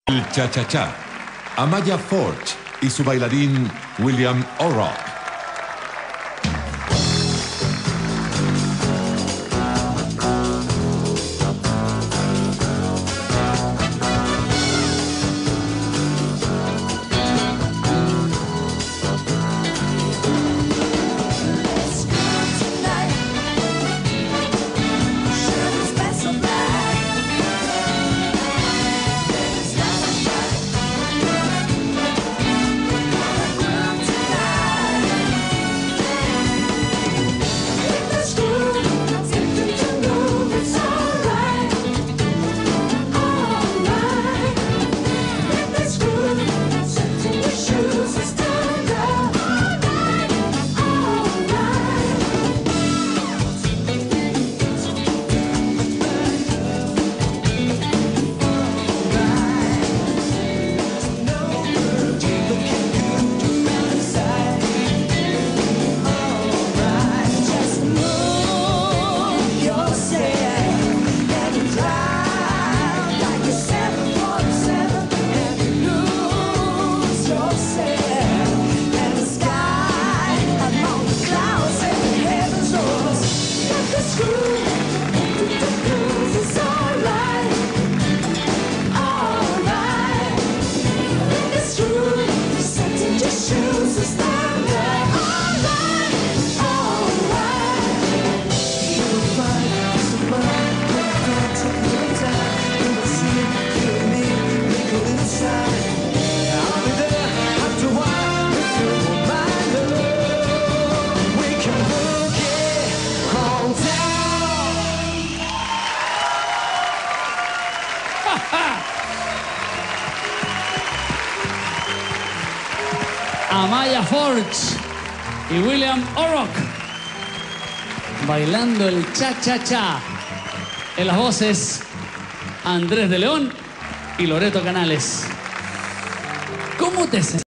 El Chacha, Amaya Forch y su bailarín Wil Orrock. Amaya Forch y Wil Orrock bailando el cha-cha-cha. En las voces Andrés de León y Loreto Canales. ¿Cómo te sentís?